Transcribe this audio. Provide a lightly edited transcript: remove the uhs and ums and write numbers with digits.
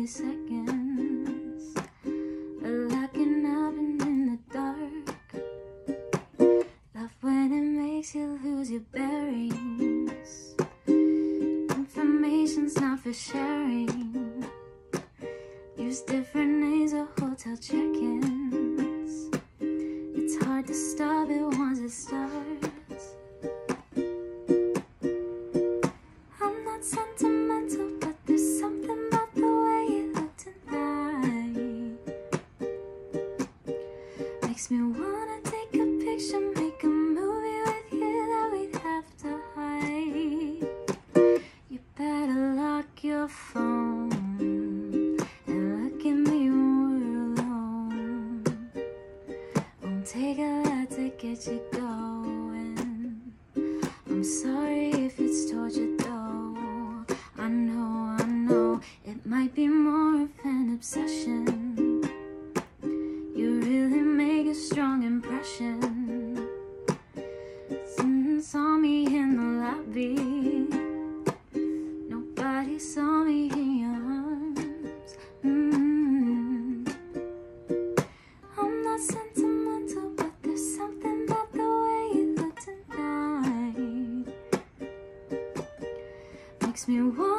milliseconds, locking up and in the dark. Love when it makes you lose your bearings. Information's not for sharing. Use different names or hotel check-ins. It's hard to stop it once it starts. I'm not sentimental, but there's something about the way you look tonight. Makes me wanna take a picture, make a movie with you that we'd have to hide. You better lock your phone and look at me when we're alone. Won't take a lot to get you going. I'm sorry if it's torture though. I know, it might be more of an obsession. You really make a strong impression. Saw me in the lobby. Nobody saw me in your arms. I'm not sentimental, but there's something about the way you look tonight. Makes me want